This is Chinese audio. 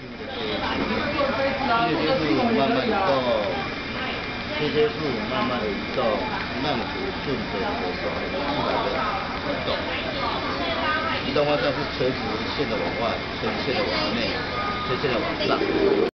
新的接触慢慢移动，这些树慢慢的移动，慢速顺着手手出来的移动，移动方向是垂直线的往外，垂直线的往内，垂直线的往上。